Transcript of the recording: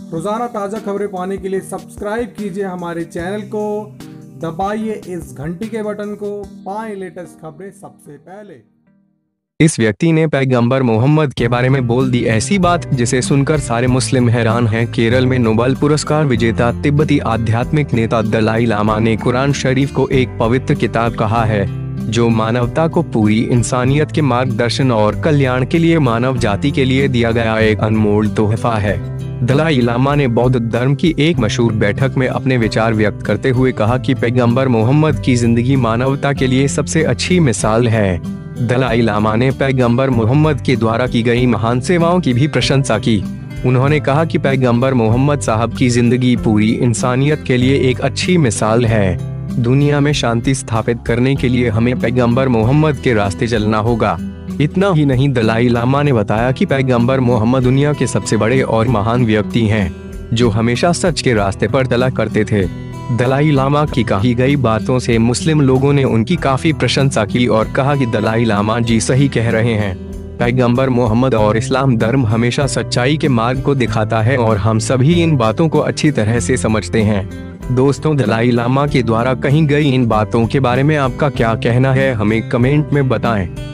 रोजाना ताज़ा खबरें पाने के लिए सब्सक्राइब कीजिए हमारे चैनल को, दबाइए इस घंटी के बटन को, पाएं लेटेस्ट खबरें सबसे पहले। इस व्यक्ति ने पैगंबर मोहम्मद के बारे में बोल दी ऐसी बात जिसे सुनकर सारे मुस्लिम हैरान हैं। केरल में नोबेल पुरस्कार विजेता तिब्बती आध्यात्मिक नेता दलाई लामा ने कुरान शरीफ को एक पवित्र किताब कहा है जो मानवता को पूरी इंसानियत के मार्गदर्शन और कल्याण के लिए मानव जाति के लिए दिया गया एक अनमोल तोहफा है। दलाई लामा ने बौद्ध धर्म की एक मशहूर बैठक में अपने विचार व्यक्त करते हुए कहा कि पैगंबर मोहम्मद की जिंदगी मानवता के लिए सबसे अच्छी मिसाल है। दलाई लामा ने पैगंबर मोहम्मद के द्वारा की गई महान सेवाओं की भी प्रशंसा की। उन्होंने कहा कि पैगंबर मोहम्मद साहब की जिंदगी पूरी इंसानियत के लिए एक अच्छी मिसाल है। दुनिया में शांति स्थापित करने के लिए हमें पैगंबर मोहम्मद के रास्ते चलना होगा। इतना ही नहीं, दलाई लामा ने बताया कि पैगंबर मोहम्मद दुनिया के सबसे बड़े और महान व्यक्ति हैं जो हमेशा सच के रास्ते पर चला करते थे। दलाई लामा की कही गई बातों से मुस्लिम लोगों ने उनकी काफी प्रशंसा की और कहा कि दलाई लामा जी सही कह रहे हैं। पैगंबर मोहम्मद और इस्लाम धर्म हमेशा सच्चाई के मार्ग को दिखाता है और हम सभी इन बातों को अच्छी तरह से समझते हैं। दोस्तों, दलाई लामा के द्वारा कही गई इन बातों के बारे में आपका क्या कहना है, हमें कमेंट में बताएं।